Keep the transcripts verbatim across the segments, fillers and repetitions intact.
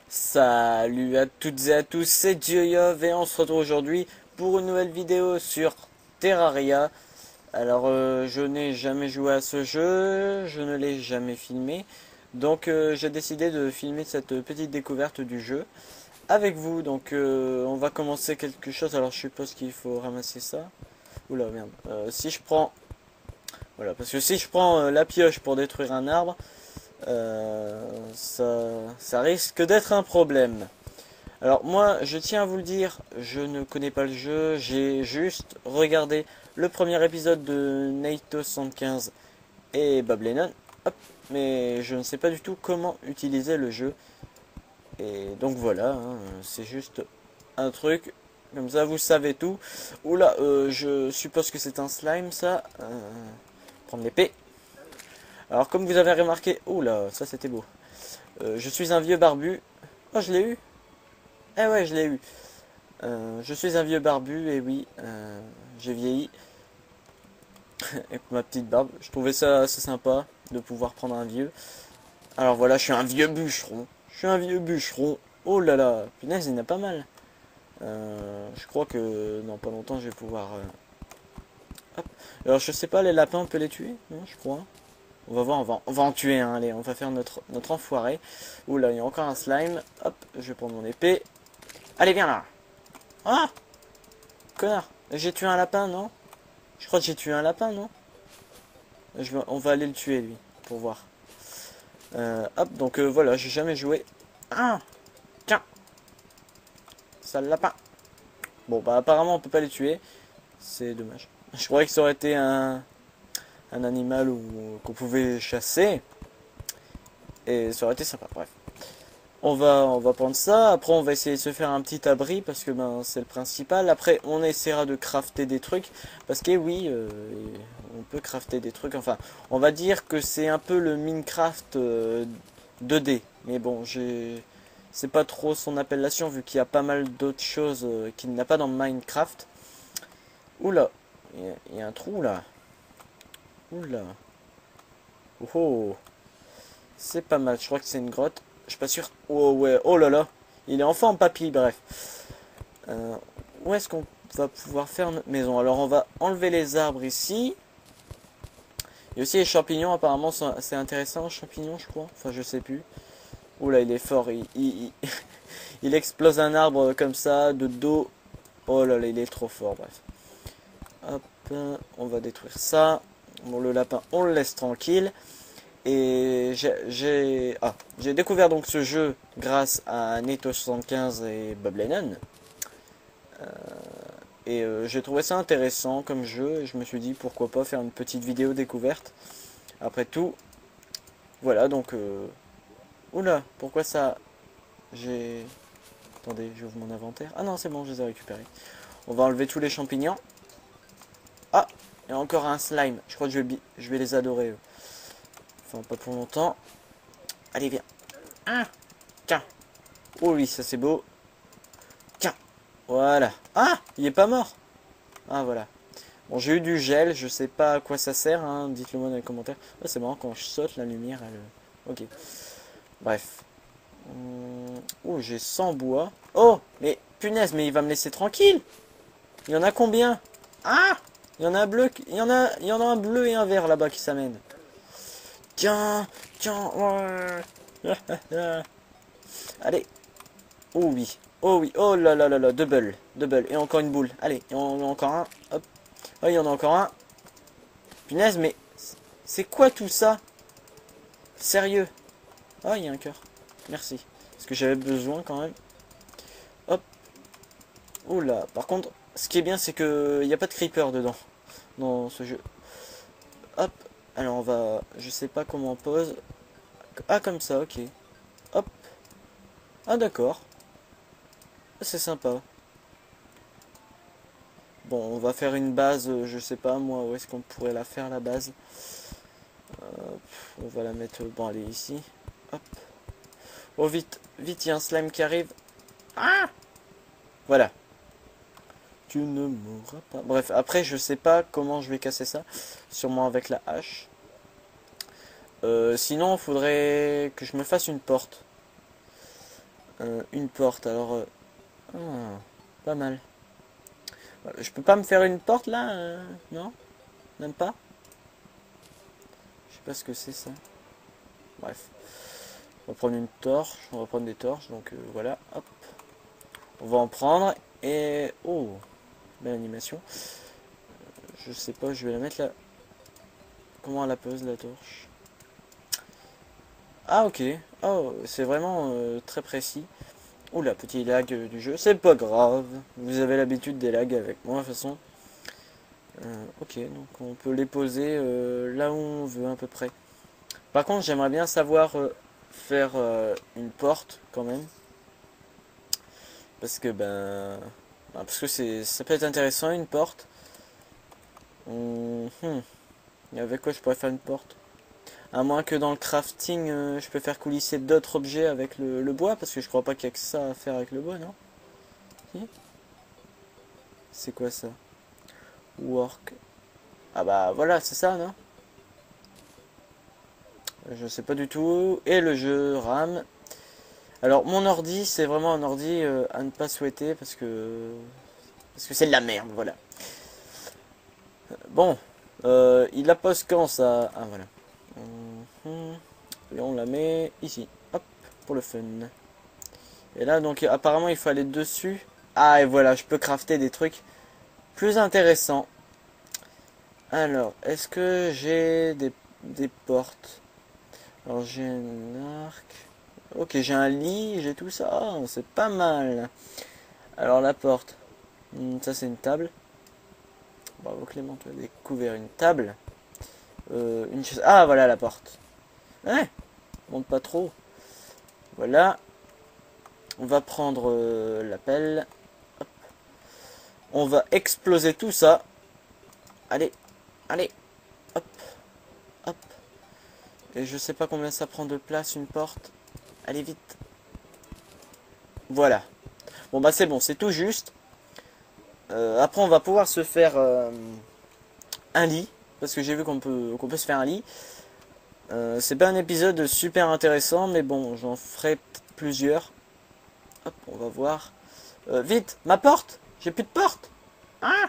Salut à toutes et à tous, c'est Dioyov et on se retrouve aujourd'hui pour une nouvelle vidéo sur Terraria. Alors euh, je n'ai jamais joué à ce jeu, je ne l'ai jamais filmé, donc euh, j'ai décidé de filmer cette petite découverte du jeu avec vous. Donc euh, on va commencer quelque chose, alors je suppose qu'il faut ramasser ça. Oula merde, Euh, si je prends... Voilà, parce que si je prends euh, la pioche pour détruire un arbre, euh, ça, ça risque d'être un problème. Alors moi, je tiens à vous le dire, je ne connais pas le jeu, j'ai juste regardé le premier épisode de Naito soixante-quinze et Bob Lennon, hop, mais je ne sais pas du tout comment utiliser le jeu. Et donc voilà, hein, c'est juste un truc, comme ça vous savez tout. Oula, euh, je suppose que c'est un slime ça. Euh, prendre l'épée. Alors comme vous avez remarqué, oula, ça c'était beau. Euh, je suis un vieux barbu. Oh, je l'ai eu. Eh ouais, je l'ai eu. Euh, je suis un vieux barbu, et oui, euh, j'ai vieilli avec ma petite barbe. Je trouvais ça assez sympa de pouvoir prendre un vieux. Alors voilà, je suis un vieux bûcheron. Je suis un vieux bûcheron. Oh là là, punaise, il y en a pas mal. Euh, je crois que dans pas longtemps, je vais pouvoir... euh, hop. Alors je sais pas, les lapins, on peut les tuer? Non, je crois. On va voir, on va, on va en tuer un. Allez, on va faire notre, notre enfoiré. Ouh là, il y a encore un slime. Hop, je vais prendre mon épée. Allez, viens là. Ah, connard. J'ai tué un lapin, non? Je crois que j'ai tué un lapin, non? Je vais- On va aller le tuer, lui, pour voir. Euh, hop, donc euh, voilà, j'ai jamais joué. Ah, tiens, sale lapin. Bon, bah apparemment, on peut pas les tuer. C'est dommage. Je croyais que ça aurait été un, un animal qu'on pouvait chasser. Et ça aurait été sympa, bref. On va, on va prendre ça. Après, on va essayer de se faire un petit abri parce que ben c'est le principal. Après, on essaiera de crafter des trucs parce que oui, euh, on peut crafter des trucs. Enfin, on va dire que c'est un peu le Minecraft euh, deux D. Mais bon, j'ai, c'est pas trop son appellation vu qu'il y a pas mal d'autres choses euh, qu'il n'a pas dans Minecraft. Oula, il y, a- il y a un trou là. Oula. Oh, oh. C'est pas mal. Je crois que c'est une grotte. Je suis pas sûr. Oh ouais. Oh là là. Il est enfin en papier. Bref. Euh, où est-ce qu'on va pouvoir faire notre maison? Alors on va enlever les arbres ici. Il y a aussi les champignons. Apparemment c'est intéressant. Champignons je crois. Enfin je sais plus. Oula il est fort. Il, il, il, il explose un arbre comme ça de dos. Oh là là il est trop fort. Bref. Hop. On va détruire ça. Bon le lapin on le laisse tranquille. Et j'ai ah, j'ai découvert donc ce jeu grâce à Neto soixante-quinze et Bob Lennon. Euh, et euh, j'ai trouvé ça intéressant comme jeu. Et je me suis dit pourquoi pas faire une petite vidéo découverte. Après tout, voilà donc... Euh... Oula, pourquoi ça... J'ai... Attendez, j'ouvre mon inventaire. Ah non, c'est bon, je les ai récupérés. On va enlever tous les champignons. Ah, il y a encore un slime. Je crois que je vais, je vais les adorer. Eux. Enfin, pas pour longtemps. Allez, viens. Ah, tiens. Oh oui, ça c'est beau. Tiens. Voilà. Ah, il est pas mort. Ah, voilà. Bon, j'ai eu du gel, je sais pas à quoi ça sert, hein. Dites-le moi dans les commentaires. Ah, c'est marrant, quand je saute, la lumière, elle... Ok. Bref. Hum, Oh, j'ai cent bois. Oh, mais punaise, mais il va me laisser tranquille. Il y en a combien? Ah, il y en a un bleu, il y en a, il y en a un bleu et un vert là-bas qui s'amènent. Tiens, tiens, ouais. Allez. Oh oui, oh oui, oh là là là là, double, double, et encore une boule. Allez, il y en a encore un, hop. Oh, il y en a encore un. Punaise, mais c'est quoi tout ça? Sérieux? Ah, il y a un cœur. Merci. Parce que j'avais besoin quand même. Hop. Oula. Par contre, ce qui est bien, c'est que il n'y a pas de creeper dedans. Dans ce jeu. Hop. Alors, on va... Je sais pas comment on pose. Ah, comme ça, ok. Hop. Ah, d'accord. C'est sympa. Bon, on va faire une base. Je sais pas, moi, où est-ce qu'on pourrait la faire, la base. Euh, on va la mettre... Bon, allez, ici. Hop. Oh, vite. Vite, il y a un slime qui arrive. Ah! Voilà. Tu ne mourras pas. Bref, après, je sais pas comment je vais casser ça. Sûrement avec la hache. Euh, sinon, il faudrait que je me fasse une porte. euh, une porte. Alors, euh, ah, pas mal. Voilà, je peux pas me faire une porte là euh, non? Même pas? Je sais pas ce que c'est ça. Bref. On va prendre une torche. On va prendre des torches. Donc euh, voilà. Hop. On va en prendre. Et... Oh, belle animation. Je sais pas, je vais la mettre là. Comment elle la pose la torche? Ah ok. Oh, c'est vraiment euh, très précis. Oula, petit lag euh, du jeu. C'est pas grave. Vous avez l'habitude des lags avec moi de toute façon. Euh, ok, donc on peut les poser euh, là où on veut à peu près. Par contre, j'aimerais bien savoir euh, faire euh, une porte quand même. Parce que ben... ben, parce que c'est ça peut être intéressant une porte. Hum, hum. Et avec quoi je pourrais faire une porte? À moins que dans le crafting, euh, je peux faire coulisser d'autres objets avec le, le bois. Parce que je crois pas qu'il y a que ça à faire avec le bois, non? Si. C'est quoi ça? Work. Ah bah voilà, c'est ça, non? Je sais pas du tout. Et le jeu rame. Alors mon ordi, c'est vraiment un ordi euh, à ne pas souhaiter parce que parce que c'est de la merde, voilà. Bon, euh, il la pose quand ça? Ah voilà. Hum, et on la met ici, hop, pour le fun. Et là donc apparemment il faut aller dessus. Ah et voilà, je peux crafter des trucs plus intéressants. Alors, est-ce que j'ai des, des portes? Alors j'ai un arc. Ok, j'ai un lit, j'ai tout ça. Oh, c'est pas mal. Alors la porte. Hmm, ça c'est une table. Bravo Clément, tu as découvert une table. Euh, une chaise. Ah voilà la porte. Ouais, monte pas trop. Voilà. On va prendre euh, la pelle. Hop. On va exploser tout ça. Allez, allez. Hop, hop. Et je sais pas combien ça prend de place une porte. Allez vite. Voilà. Bon bah c'est bon, c'est tout juste. Euh, après on va pouvoir se faire euh, un lit. Parce que j'ai vu qu'on peut, qu'on peut se faire un lit. Euh, c'est pas un épisode super intéressant, mais bon, j'en ferai plusieurs. Hop, on va voir. Euh, vite, ma porte! J'ai plus de porte! Ah!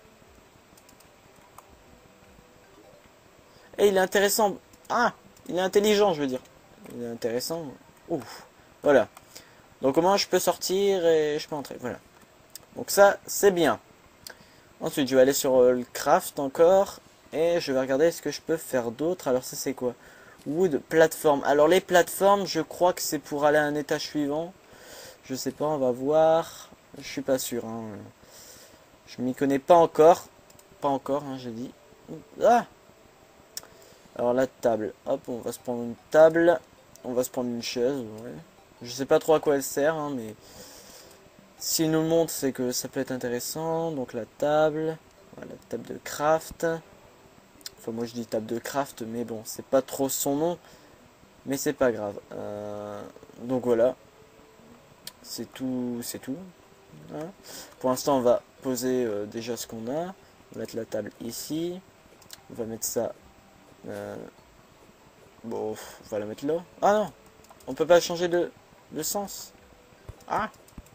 Et il est intéressant. Ah! Il est intelligent, je veux dire. Il est intéressant. Ouf. Voilà. Donc comment je peux sortir et je peux entrer. Voilà. Donc ça, c'est bien. Ensuite, je vais aller sur euh, le craft encore. Et je vais regarder ce que je peux faire d'autre. Alors ça, c'est quoi? Wood, plateforme. Alors les plateformes, je crois que c'est pour aller à un étage suivant. Je sais pas, on va voir. Je suis pas sûr. Hein. Je m'y connais pas encore. Pas encore, hein, j'ai dit. Ah! Alors la table. Hop, on va se prendre une table. On va se prendre une chaise. Ouais. Je sais pas trop à quoi elle sert, hein, mais s'il nous le montre, c'est que ça peut être intéressant. Donc la table. Voilà, la table de craft. Enfin, moi je dis table de craft, mais bon, c'est pas trop son nom. Mais c'est pas grave. Euh, donc voilà. C'est tout. C'est tout. Hein. Pour l'instant, on va poser euh, déjà ce qu'on a. On va mettre la table ici. On va mettre ça. Euh, bon, on va la mettre là. Ah non, on peut pas changer de, de sens. Ah,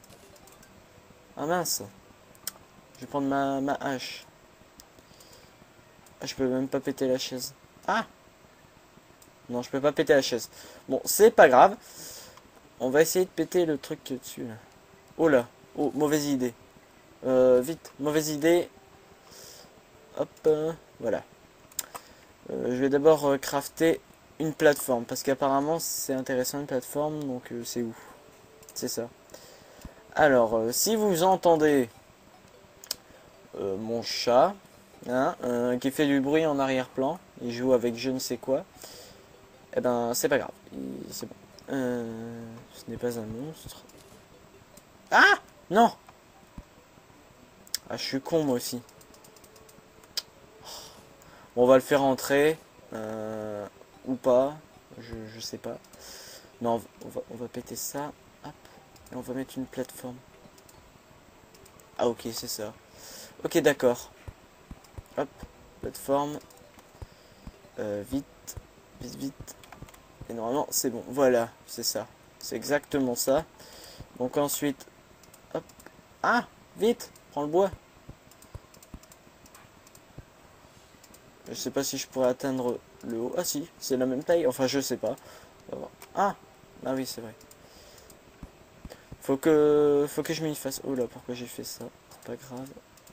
ah mince. Je vais prendre ma, ma hache. Ah, je peux même pas péter la chaise. Ah, non, je peux pas péter la chaise. Bon, c'est pas grave. On va essayer de péter le truc dessus. Là. Oh là, oh, mauvaise idée. Euh, vite, mauvaise idée. Hop, euh, voilà. Euh, je vais d'abord euh, crafter une plateforme. Parce qu'apparemment c'est intéressant une plateforme. Donc euh, c'est où? C'est ça. Alors, euh, si vous entendez euh, mon chat, hein, euh, qui fait du bruit en arrière-plan, il joue avec je ne sais quoi, eh ben c'est pas grave. C'est bon. Euh, ce n'est pas un monstre. Ah! Non! Ah, je suis con moi aussi. Bon, on va le faire entrer. Euh, ou pas. Je, je sais pas. Non, on va, on va péter ça. Hop. Et on va mettre une plateforme. Ah ok, c'est ça. Ok, d'accord. Hop. Plateforme. Euh, vite. Vite, vite. Et normalement, c'est bon. Voilà, c'est ça. C'est exactement ça. Donc ensuite... Hop. Ah, vite, prends le bois. Je sais pas si je pourrais atteindre le haut. Ah si, c'est la même taille. Enfin, je sais pas. On va voir. Ah, ah oui, c'est vrai. Faut que, faut que je m'y fasse. Oh là, pourquoi j'ai fait ça? C'est pas grave.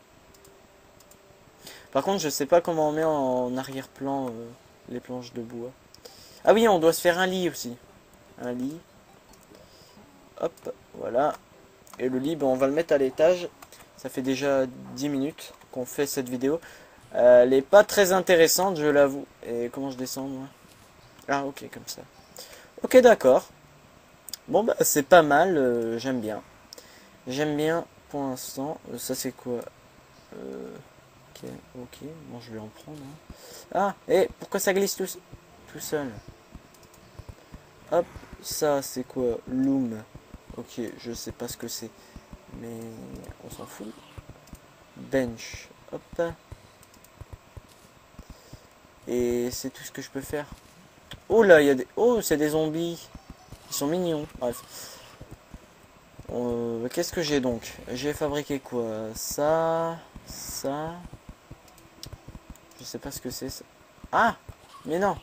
Par contre, je sais pas comment on met en arrière-plan euh, les planches de bois. Ah oui, on doit se faire un lit aussi. Un lit. Hop, voilà. Et le lit, ben, on va le mettre à l'étage. Ça fait déjà dix minutes qu'on fait cette vidéo. Euh, elle est pas très intéressante, je l'avoue. Et comment je descends, moi? Ah, ok, comme ça. Ok, d'accord. Bon, bah, c'est pas mal. Euh, J'aime bien. J'aime bien pour l'instant. Euh, ça, c'est quoi? euh, Ok, ok. Bon, je vais en prendre. Hein. Ah, et pourquoi ça glisse tout, tout seul? Hop, ça, c'est quoi? Loom. Ok, je sais pas ce que c'est. Mais on s'en fout. Bench. Hop. Et c'est tout ce que je peux faire. Oh là, il y a des... Oh, c'est des zombies. Ils sont mignons. Bref. Euh, Qu'est-ce que j'ai donc? J'ai fabriqué quoi? Ça. Ça. Je sais pas ce que c'est. Ça. Ah! Mais non!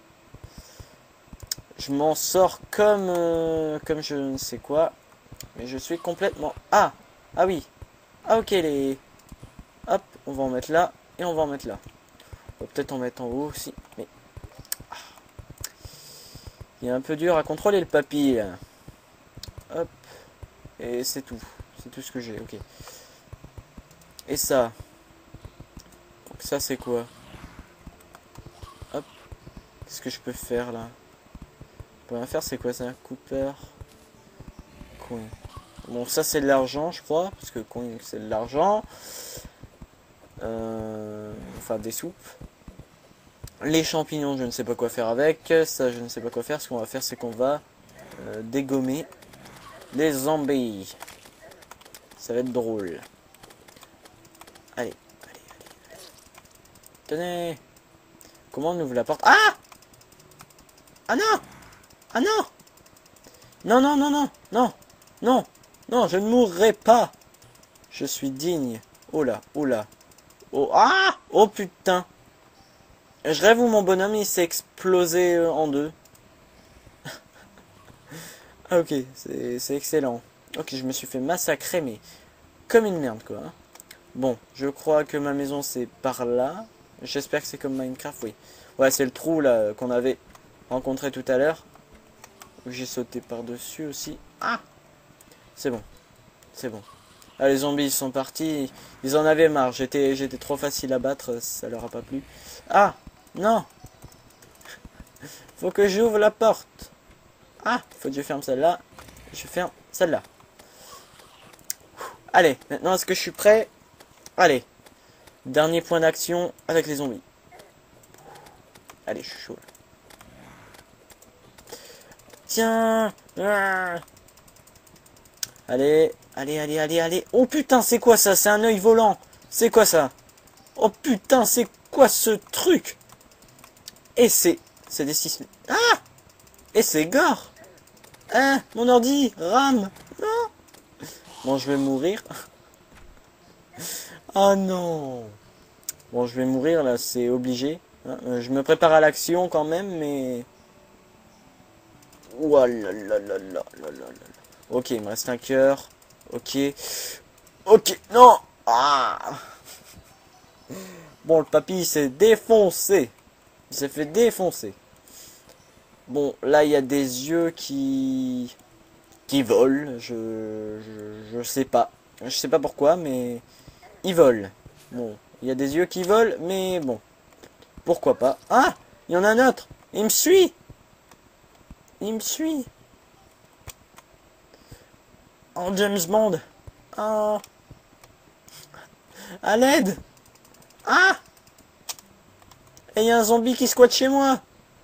Je m'en sors comme... Euh, comme je ne sais quoi. Mais je suis complètement... Ah! Ah oui! Ah ok, les... Hop, on va en mettre là. Et on va en mettre là. On va peut-être en mettre en haut aussi. Mais... Ah. Il est un peu dur à contrôler le papy. Là. Hop. Et c'est tout. C'est tout ce que j'ai. Ok. Et ça. Donc ça c'est quoi? Hop. Qu'est-ce que je peux faire là? Je peux rien faire, c'est quoi ça? Cooper. Coin. Bon, ça c'est de l'argent, je crois. Parce que coin c'est de l'argent. Euh... Enfin, des soupes. Les champignons, je ne sais pas quoi faire avec. Ça, je ne sais pas quoi faire. Ce qu'on va faire, c'est qu'on va euh, dégommer les zombies. Ça va être drôle. Allez, allez, allez, allez. Tenez. Comment on ouvre la porte? Ah! Ah non! Ah non! Non, non, non, non, non, non, non, je ne mourrai pas. Je suis digne. Oh là, oh là. Oh, ah! Oh putain. Je rêve où mon bonhomme il s'est explosé euh, en deux. Ah ok, c'est excellent. Ok, je me suis fait massacrer, mais comme une merde quoi. Hein. Bon, je crois que ma maison c'est par là. J'espère que c'est comme Minecraft, oui. Ouais, c'est le trou là qu'on avait rencontré tout à l'heure. J'ai sauté par-dessus aussi. Ah! C'est bon. C'est bon. Ah, les zombies ils sont partis. Ils en avaient marre. J'étais j'étais trop facile à battre. Ça leur a pas plu. Ah! Non! Faut que j'ouvre la porte. Ah! Faut que je ferme celle-là. Je ferme celle-là. Allez, maintenant est-ce que je suis prêt? Allez. Dernier point d'action avec les zombies. Allez, je suis chaud. Là. Tiens! Ah. Allez, allez, allez, allez, allez. Oh putain, c'est quoi ça? C'est un œil volant. C'est quoi ça? Oh putain, c'est quoi ce truc? Et c'est... C'est des six... Ah! Et c'est gore. Hein? Mon ordi rame. Non. Bon, je vais mourir. Ah non. Bon, je vais mourir là, c'est obligé. Je me prépare à l'action quand même, mais... Ouah là là là là là là là. Ok, il me reste un cœur. Ok. Ok, non. Ah. Bon, le papy s'est défoncé. Il s'est fait défoncer. Bon, là, il y a des yeux qui... qui volent. Je... je... je sais pas. Je sais pas pourquoi, mais... ils volent. Bon, il y a des yeux qui volent, mais bon. Pourquoi pas. Ah! Il y en a un autre. Il me suit. Il me suit. Oh, James Bond. Oh. À l'aide. Ah. Et il y a un zombie qui squatte chez moi.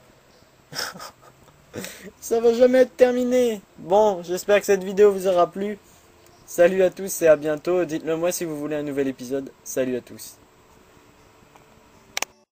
Ça va jamais être terminé. Bon, j'espère que cette vidéo vous aura plu. Salut à tous et à bientôt. Dites-le moi si vous voulez un nouvel épisode. Salut à tous.